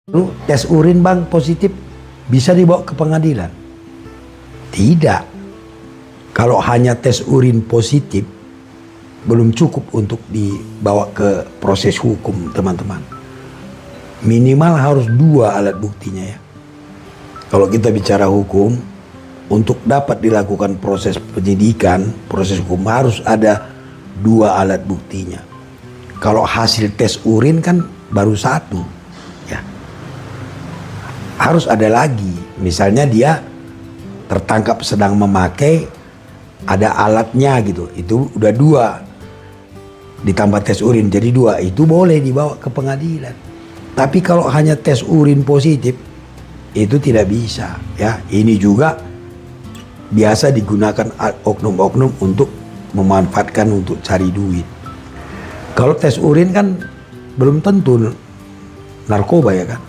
Lu tes urin bang positif bisa dibawa ke pengadilan? Tidak. Kalau hanya tes urin positif belum cukup untuk dibawa ke proses hukum, teman-teman. Minimal harus 2 alat buktinya ya. Kalau kita bicara hukum, untuk dapat dilakukan proses penyidikan, proses hukum harus ada 2 alat buktinya. Kalau hasil tes urin kan baru 1 ya. Harus ada lagi, misalnya dia tertangkap sedang memakai, ada alatnya gitu, itu udah 2 ditambah tes urin jadi 2, itu boleh dibawa ke pengadilan. Tapi kalau hanya tes urin positif itu tidak bisa ya. Ini juga biasa digunakan oknum-oknum untuk memanfaatkan untuk cari duit. Kalau tes urin kan belum tentu narkoba ya kan.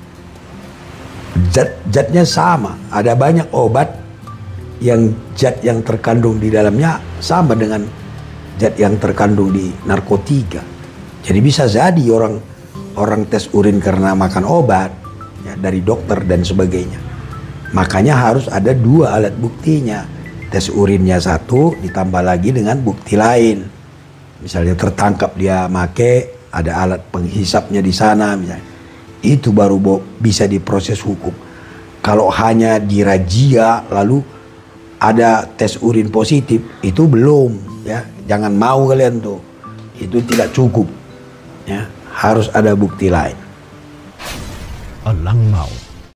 Zat-zatnya sama, ada banyak obat yang zat yang terkandung di dalamnya sama dengan zat yang terkandung di narkotika. Jadi bisa jadi orang tes urin karena makan obat ya, dari dokter dan sebagainya. Makanya harus ada 2 alat buktinya. Tes urinnya 1 ditambah lagi dengan bukti lain. Misalnya tertangkap dia make, ada alat penghisapnya di sana misalnya. Itu baru bisa diproses hukum. Kalau hanya dirazia lalu ada tes urin positif, itu belum ya. Jangan mau kalian tuh. Itu tidak cukup ya. Harus ada bukti lain. Elang Mau